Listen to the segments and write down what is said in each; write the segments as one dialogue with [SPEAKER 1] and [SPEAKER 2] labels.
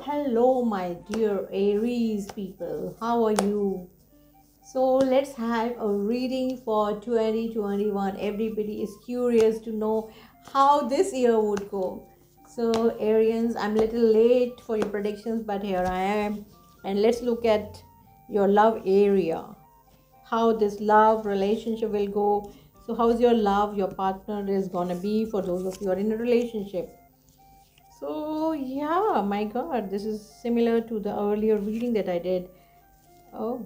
[SPEAKER 1] Hello, my dear Aries people. How are you? So, let's have a reading for 2021. Everybody is curious to know how this year would go. So, Arians, I'm a little late for your predictions, but here I am. And let's look at your love area. How this love relationship will go. So, how's your love, your partner is gonna be for those of you who are in a relationship? So, yeah, my god, this is similar to the earlier reading that I did. Oh,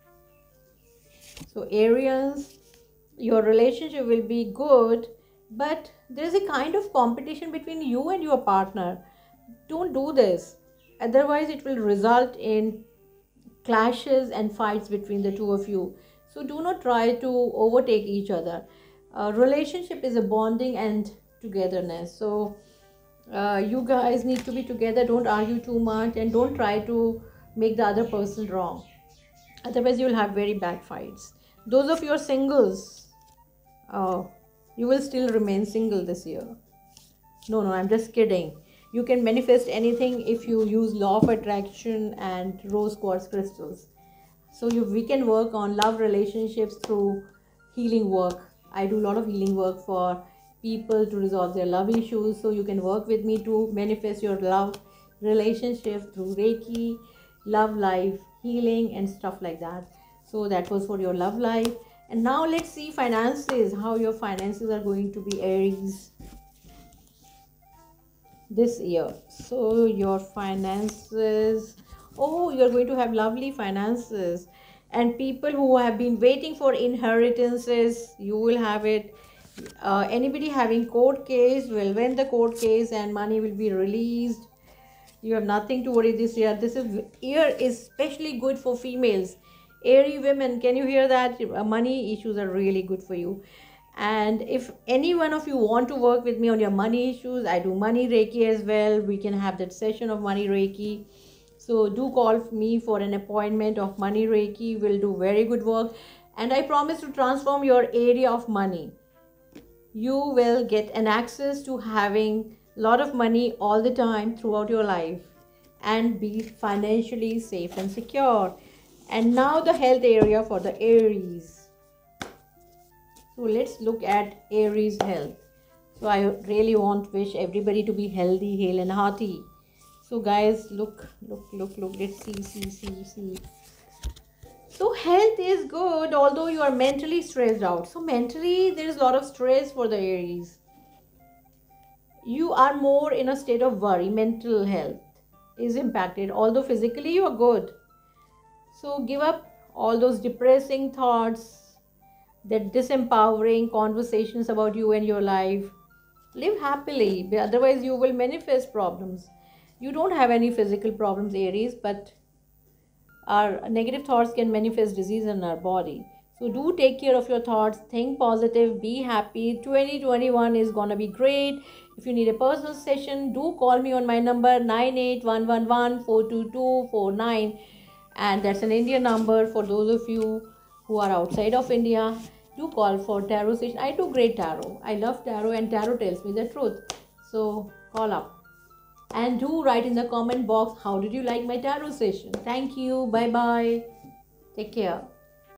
[SPEAKER 1] so Aries, your relationship will be good, but there's a kind of competition between you and your partner. Don't do this, otherwise, it will result in clashes and fights between the two of you. So, do not try to overtake each other. Relationship is a bonding and togetherness. So, you guys need to be together. Don't argue too much and don't try to make the other person wrong, otherwise you'll have very bad fights. Those of you are singles, oh, you will still remain single this year. No, I'm just kidding. You can manifest anything if you use law of attraction and rose quartz crystals. So we can work on love relationships through healing work. I do a lot of healing work for people to resolve their love issues. So you can work with me to manifest your love relationship through Reiki, love life, healing, and stuff like that. So that was for your love life. And now let's see finances, how your finances are going to be, Aries, this year. So your finances, oh, you're going to have lovely finances. And people who have been waiting for inheritances, you will have it. Anybody having court case will win the court case and money will be released. You have nothing to worry this year. This year is especially good for females. Airy women, can you hear that? Money issues are really good for you. And if any one of you want to work with me on your money issues, I do money Reiki as well. We can have that session of money Reiki. So do call me for an appointment of money Reiki. We'll do very good work. And I promise to transform your area of money. You will get an access to having a lot of money all the time throughout your life and be financially safe and secure. And now the health area for the Aries. So let's look at Aries health. So I really want to wish everybody to be healthy, hale and hearty. So guys, look. Let's see. So health is good, although you are mentally stressed out. So mentally, there is a lot of stress for the Aries. You are more in a state of worry. Mental health is impacted, although physically you are good. So give up all those depressing thoughts, that disempowering conversations about you and your life. Live happily, otherwise you will manifest problems. You don't have any physical problems, Aries, but our negative thoughts can manifest disease in our body. So do take care of your thoughts, think positive, be happy. 2021 is gonna be great. If you need a personal session, do call me on my number 9811142249, and that's an Indian number. For those of you who are outside of India, do call for tarot session. I do great tarot. I love tarot and tarot tells me the truth. So call up. And do write in the comment box, how did you like my tarot session? Thank you. Bye bye. Take care.